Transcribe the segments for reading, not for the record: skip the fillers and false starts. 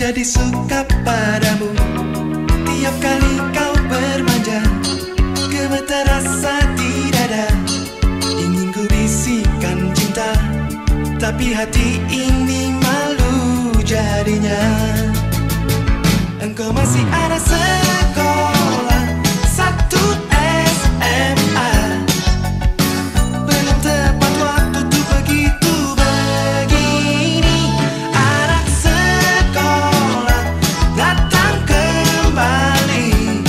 jadi suka padamu. Tiap kali kau bermanja, gemetar rasa di dada. Ingin ku bisikan cinta, tapi hati ini malu jadinya. Engkau masih anak sekolah, satu SMA. Belum tepat waktu tuh begitu begini. Anak sekolah datang kembali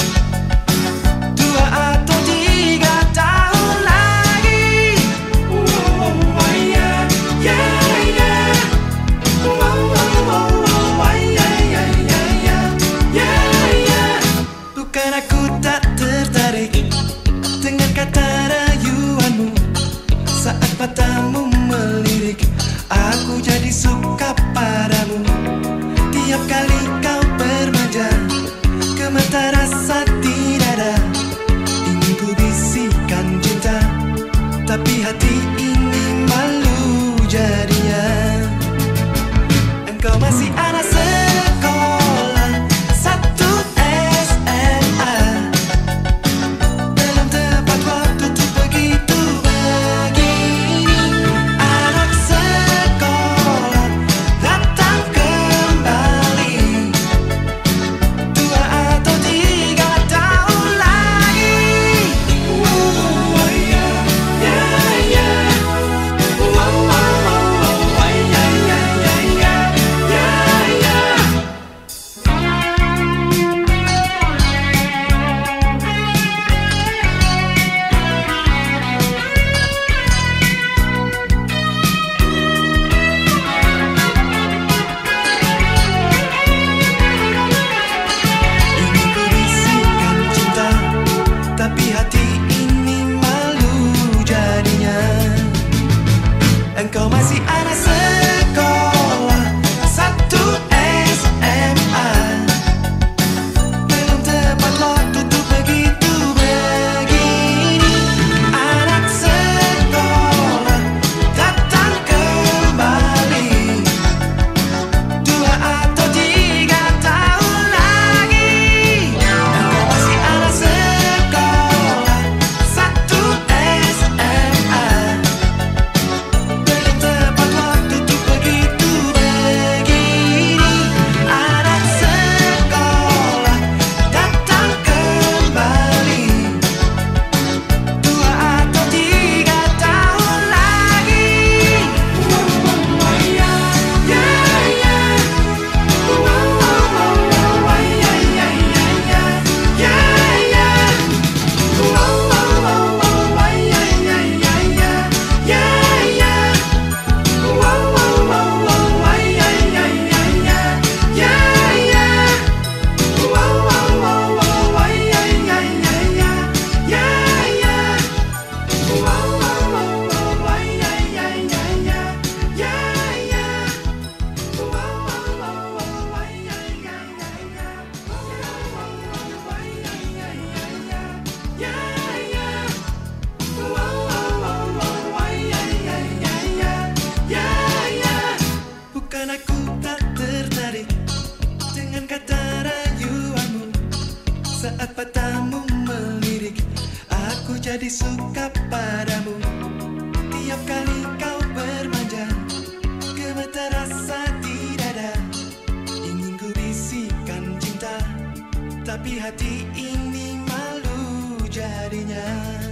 2 atau 3 tahun lagi. Oh yeah, yeah, yeah. Oh yeah, yeah, yeah, yeah. Yeah, yeah. Bukan aku tak tertarik dengan kata rayuanmu. Saat matamu melirik, aku jadi suka padamu. Tiap kali kau bermanja, gemetar rasa di dada. Ingin ku bisikan cinta, tapi hati ini malu jadinya. Engkau masih anak sekolah, satu SMA. Belum tepat waktu tuh begitu begini. Anak sekolah datang kembali 2 atau 3 tahun lagi. Oh yeah, yeah, yeah. Oh yeah, yeah, yeah, yeah. Yeah, yeah. Ingin ku bisikan cinta, tapi hati ini malu jadinya. Engkau masih anak sekolah, satu SMA. Belum tepat waktu tuh begitu begini. Anak sekolah datang kembali 2 atau 3 tahun lagi. Engkau masih anak sekolah, satu SMA. Belum tepat waktu tuh begitu begini. Anak sekolah datang kembali 2 atau 3 tahun lagi. Oh yeah, yeah, yeah. Oh yeah, yeah, yeah, yeah. Yeah, yeah. Oh yeah, yeah, yeah, yeah. Yeah, yeah. Oh yeah, yeah, yeah, yeah. Yeah, yeah. Oh yeah, yeah, yeah, yeah. Yeah, yeah. Oh yeah, yeah, yeah, yeah. Yeah, yeah. Bukan aku tak tertarik dengan kata rayuanmu. Saat matamu melirik, aku jadi suka padamu. Tiap kali kau bermanja, gemetar rasa di dada. Ingin ku bisikan cinta, tapi hati ini malu jadinya.